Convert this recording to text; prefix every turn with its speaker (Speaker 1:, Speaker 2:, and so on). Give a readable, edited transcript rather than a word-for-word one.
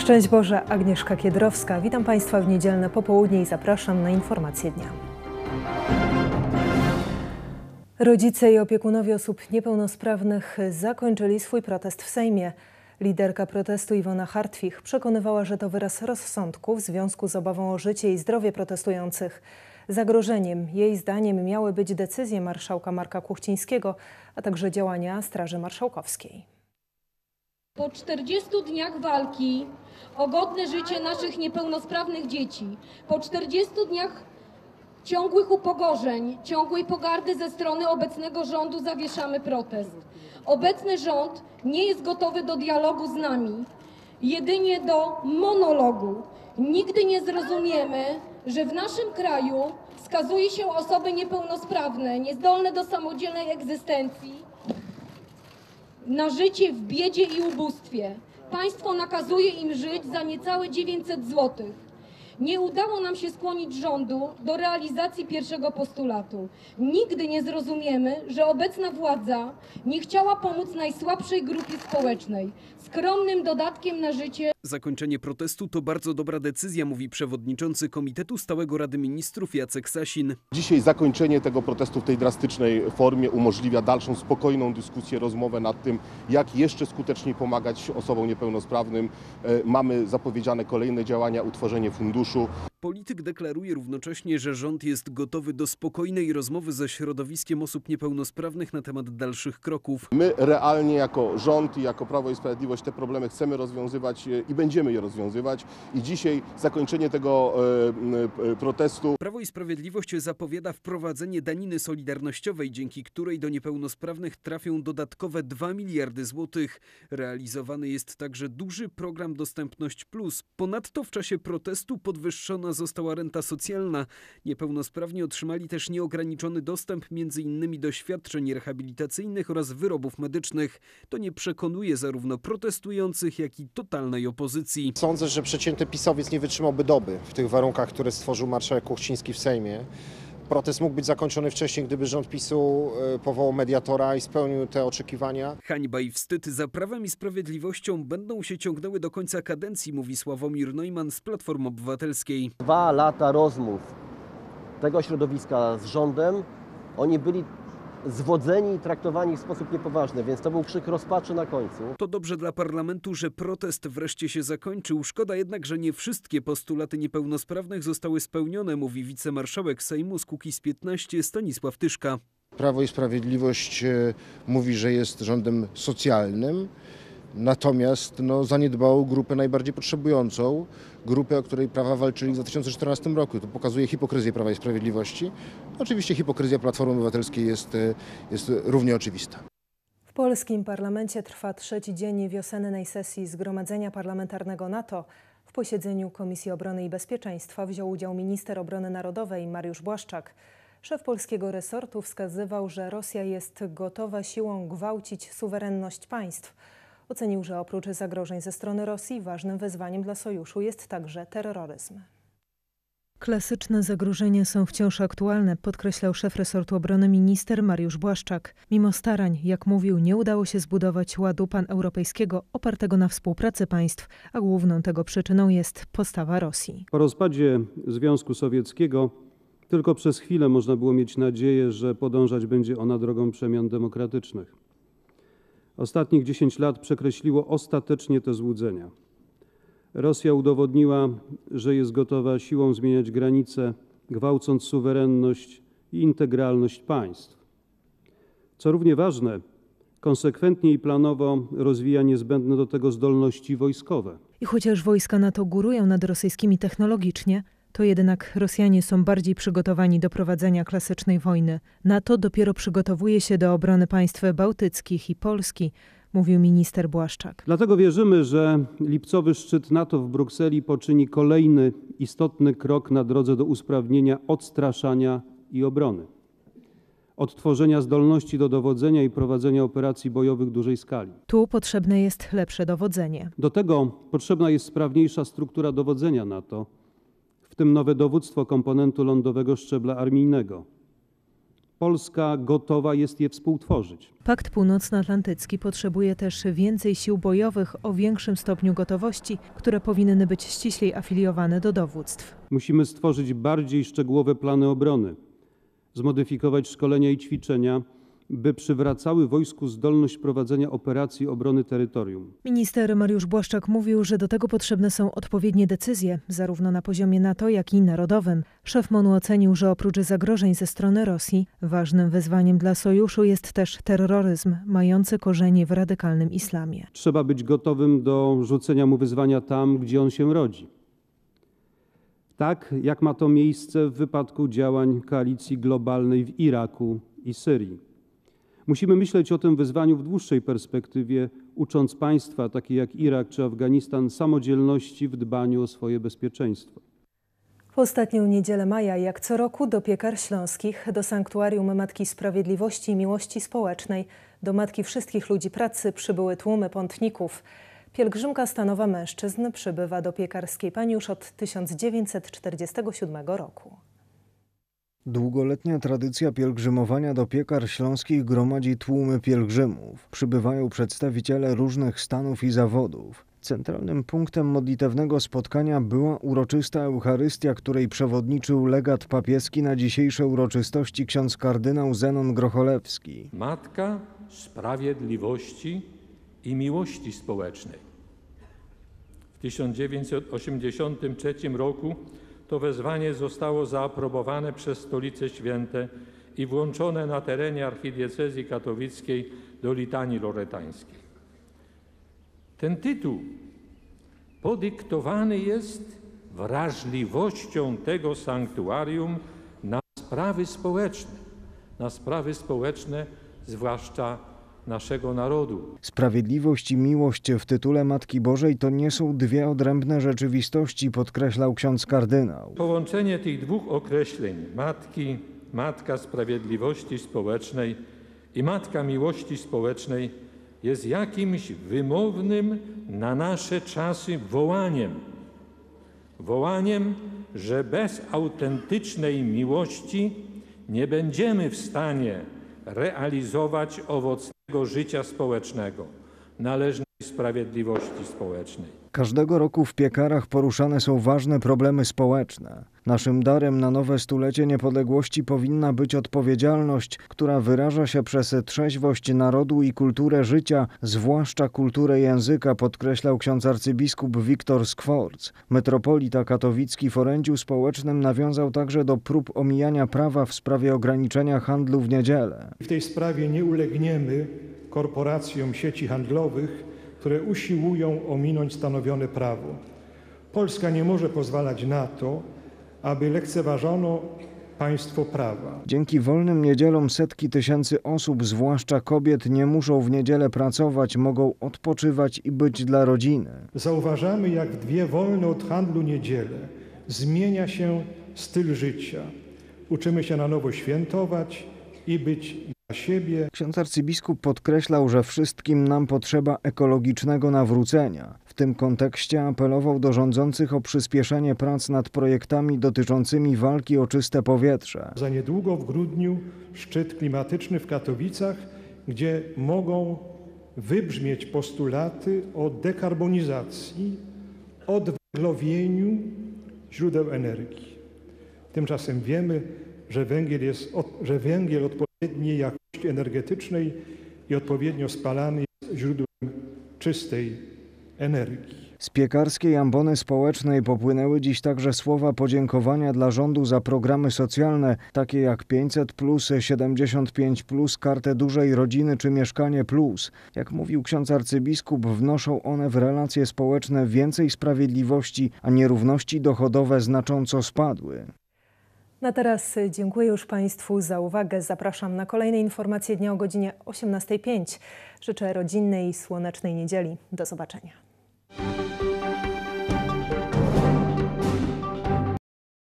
Speaker 1: Szczęść Boże, Agnieszka Kiedrowska. Witam Państwa w niedzielne popołudnie i zapraszam na Informacje Dnia. Rodzice i opiekunowie osób niepełnosprawnych zakończyli swój protest w Sejmie. Liderka protestu Iwona Hartwich przekonywała, że to wyraz rozsądku w związku z obawą o życie i zdrowie protestujących. Zagrożeniem jej zdaniem miały być decyzje marszałka Marka Kuchcińskiego, a także działania Straży Marszałkowskiej.
Speaker 2: Po 40 dniach walki o godne życie naszych niepełnosprawnych dzieci, po 40 dniach ciągłych upokorzeń, ciągłej pogardy ze strony obecnego rządu zawieszamy protest. Obecny rząd nie jest gotowy do dialogu z nami, jedynie do monologu. Nigdy nie zrozumiemy, że w naszym kraju skazuje się osoby niepełnosprawne, niezdolne do samodzielnej egzystencji, na życie w biedzie i ubóstwie. Państwo nakazuje im żyć za niecałe 900 zł. Nie udało nam się skłonić rządu do realizacji pierwszego postulatu. Nigdy nie zrozumiemy, że obecna władza nie chciała pomóc najsłabszej grupie społecznej. Skromnym dodatkiem na życie.
Speaker 3: Zakończenie protestu to bardzo dobra decyzja, mówi przewodniczący Komitetu Stałego Rady Ministrów Jacek Sasin.
Speaker 4: Dzisiaj zakończenie tego protestu w tej drastycznej formie umożliwia dalszą spokojną dyskusję, rozmowę nad tym, jak jeszcze skuteczniej pomagać osobom niepełnosprawnym. Mamy zapowiedziane kolejne działania, utworzenie funduszu.
Speaker 3: Polityk deklaruje równocześnie, że rząd jest gotowy do spokojnej rozmowy ze środowiskiem osób niepełnosprawnych na temat dalszych kroków.
Speaker 4: My realnie jako rząd i jako Prawo i Sprawiedliwość te problemy chcemy rozwiązywać i będziemy je rozwiązywać. I dzisiaj zakończenie tego protestu.
Speaker 3: Prawo i Sprawiedliwość zapowiada wprowadzenie daniny solidarnościowej, dzięki której do niepełnosprawnych trafią dodatkowe 2 miliardy złotych. Realizowany jest także duży program Dostępność Plus. Ponadto w czasie protestu podwyższona została renta socjalna. Niepełnosprawni otrzymali też nieograniczony dostęp m.in. do świadczeń rehabilitacyjnych oraz wyrobów medycznych. To nie przekonuje zarówno protestujących, jak i totalnej opozycji.
Speaker 5: Sądzę, że przeciętny PiS-owiec nie wytrzymałby doby w tych warunkach, które stworzył marszałek Kuchciński w Sejmie. Protest mógł być zakończony wcześniej, gdyby rząd PiS-u powołał mediatora i spełnił te oczekiwania.
Speaker 3: Hańba i wstyd za Prawem i Sprawiedliwością będą się ciągnęły do końca kadencji, mówi Sławomir Neumann z Platformy Obywatelskiej.
Speaker 6: 2 lata rozmów tego środowiska z rządem, oni byli zwodzeni i traktowani w sposób niepoważny, więc to był krzyk rozpaczy na końcu.
Speaker 3: To dobrze dla parlamentu, że protest wreszcie się zakończył. Szkoda jednak, że nie wszystkie postulaty niepełnosprawnych zostały spełnione, mówi wicemarszałek Sejmu z Kukiz 15 Stanisław Tyszka.
Speaker 5: Prawo i Sprawiedliwość mówi, że jest rządem socjalnym, natomiast zaniedbało grupę najbardziej potrzebującą, grupę, o której prawa walczyli w 2014 roku. To pokazuje hipokryzję Prawa i Sprawiedliwości. Oczywiście hipokryzja Platformy Obywatelskiej jest równie oczywista.
Speaker 1: W polskim parlamencie trwa 3. dzień wiosennej sesji Zgromadzenia Parlamentarnego NATO. W posiedzeniu Komisji Obrony i Bezpieczeństwa wziął udział minister obrony narodowej Mariusz Błaszczak. Szef polskiego resortu wskazywał, że Rosja jest gotowa siłą gwałcić suwerenność państw. Ocenił, że oprócz zagrożeń ze strony Rosji ważnym wyzwaniem dla sojuszu jest także terroryzm. Klasyczne zagrożenia są wciąż aktualne, podkreślał szef resortu obrony minister Mariusz Błaszczak. Mimo starań, jak mówił, nie udało się zbudować ładu paneuropejskiego opartego na współpracy państw, a główną tego przyczyną jest postawa Rosji.
Speaker 7: Po rozpadzie Związku Sowieckiego tylko przez chwilę można było mieć nadzieję, że podążać będzie ona drogą przemian demokratycznych. Ostatnich 10 lat przekreśliło ostatecznie te złudzenia. Rosja udowodniła, że jest gotowa siłą zmieniać granice, gwałcąc suwerenność i integralność państw. Co równie ważne, konsekwentnie i planowo rozwija niezbędne do tego zdolności wojskowe.
Speaker 1: I chociaż wojska NATO górują nad rosyjskimi technologicznie, to jednak Rosjanie są bardziej przygotowani do prowadzenia klasycznej wojny. NATO dopiero przygotowuje się do obrony państw bałtyckich i Polski, mówił minister Błaszczak.
Speaker 7: Dlatego wierzymy, że lipcowy szczyt NATO w Brukseli poczyni kolejny istotny krok na drodze do usprawnienia odstraszania i obrony. Odtworzenia zdolności do dowodzenia i prowadzenia operacji bojowych dużej skali.
Speaker 1: Tu potrzebne jest lepsze dowodzenie.
Speaker 7: Do tego potrzebna jest sprawniejsza struktura dowodzenia NATO, w tym nowe dowództwo komponentu lądowego szczebla armijnego. Polska gotowa jest je współtworzyć.
Speaker 1: Pakt Północnoatlantycki potrzebuje też więcej sił bojowych o większym stopniu gotowości, które powinny być ściślej afiliowane do dowództw.
Speaker 7: Musimy stworzyć bardziej szczegółowe plany obrony, zmodyfikować szkolenia i ćwiczenia, by przywracały wojsku zdolność prowadzenia operacji obrony terytorium.
Speaker 1: Minister Mariusz Błaszczak mówił, że do tego potrzebne są odpowiednie decyzje, zarówno na poziomie NATO, jak i narodowym. Szef MON-u ocenił, że oprócz zagrożeń ze strony Rosji, ważnym wyzwaniem dla sojuszu jest też terroryzm, mający korzenie w radykalnym islamie.
Speaker 7: Trzeba być gotowym do rzucenia mu wyzwania tam, gdzie on się rodzi. Tak jak ma to miejsce w wypadku działań koalicji globalnej w Iraku i Syrii. Musimy myśleć o tym wyzwaniu w dłuższej perspektywie, ucząc państwa, takie jak Irak czy Afganistan, samodzielności w dbaniu o swoje bezpieczeństwo.
Speaker 1: W ostatnią niedzielę maja, jak co roku, do Piekar Śląskich, do Sanktuarium Matki Sprawiedliwości i Miłości Społecznej, do Matki Wszystkich Ludzi Pracy przybyły tłumy pątników. Pielgrzymka stanowa mężczyzn przybywa do Piekarskiej Pani już od 1947 roku.
Speaker 8: Długoletnia tradycja pielgrzymowania do Piekar Śląskich gromadzi tłumy pielgrzymów. Przybywają przedstawiciele różnych stanów i zawodów. Centralnym punktem modlitewnego spotkania była uroczysta Eucharystia, której przewodniczył legat papieski na dzisiejsze uroczystości ksiądz kardynał Zenon Grocholewski.
Speaker 9: Matka Sprawiedliwości i Miłości Społecznej. W 1983 roku to wezwanie zostało zaaprobowane przez Stolicę Święte i włączone na terenie archidiecezji katowickiej do litanii loretańskiej. Ten tytuł podyktowany jest wrażliwością tego sanktuarium na sprawy społeczne, zwłaszcza naszego narodu.
Speaker 8: Sprawiedliwość i miłość w tytule Matki Bożej to nie są dwie odrębne rzeczywistości, podkreślał ksiądz kardynał.
Speaker 9: Połączenie tych dwóch określeń, Matka Sprawiedliwości Społecznej i Matka Miłości Społecznej, jest jakimś wymownym na nasze czasy wołaniem, że bez autentycznej miłości nie będziemy w stanie realizować owocnego życia społecznego, należnej sprawiedliwości społecznej.
Speaker 8: Każdego roku w Piekarach poruszane są ważne problemy społeczne. Naszym darem na nowe stulecie niepodległości powinna być odpowiedzialność, która wyraża się przez trzeźwość narodu i kulturę życia, zwłaszcza kulturę języka, podkreślał ksiądz arcybiskup Wiktor Skworc. Metropolita katowicki w orędziu społecznym nawiązał także do prób omijania prawa w sprawie ograniczenia handlu w niedzielę.
Speaker 10: W tej sprawie nie ulegniemy korporacjom sieci handlowych, które usiłują ominąć stanowione prawo. Polska nie może pozwalać na to, aby lekceważono państwo prawa.
Speaker 8: Dzięki wolnym niedzielom setki tysięcy osób, zwłaszcza kobiet, nie muszą w niedzielę pracować, mogą odpoczywać i być dla rodziny.
Speaker 10: Zauważamy, jak w dwie wolne od handlu niedziele zmienia się styl życia. Uczymy się na nowo świętować i być dla siebie.
Speaker 8: Ksiądz arcybiskup podkreślał, że wszystkim nam potrzeba ekologicznego nawrócenia. W tym kontekście apelował do rządzących o przyspieszenie prac nad projektami dotyczącymi walki o czyste powietrze.
Speaker 10: Za niedługo w grudniu szczyt klimatyczny w Katowicach, gdzie mogą wybrzmieć postulaty o dekarbonizacji, odwęglowieniu źródeł energii. Tymczasem wiemy, że węgiel odpowiedniej jakości energetycznej i odpowiednio spalany jest źródłem czystej energii.
Speaker 8: Z piekarskiej ambony społecznej popłynęły dziś także słowa podziękowania dla rządu za programy socjalne, takie jak 500+, 75+, Kartę Dużej Rodziny czy Mieszkanie Plus. Jak mówił ksiądz arcybiskup, wnoszą one w relacje społeczne więcej sprawiedliwości, a nierówności dochodowe znacząco spadły.
Speaker 1: Na teraz dziękuję już Państwu za uwagę. Zapraszam na kolejne informacje dnia o godzinie 18:05. Życzę rodzinnej i słonecznej niedzieli. Do zobaczenia.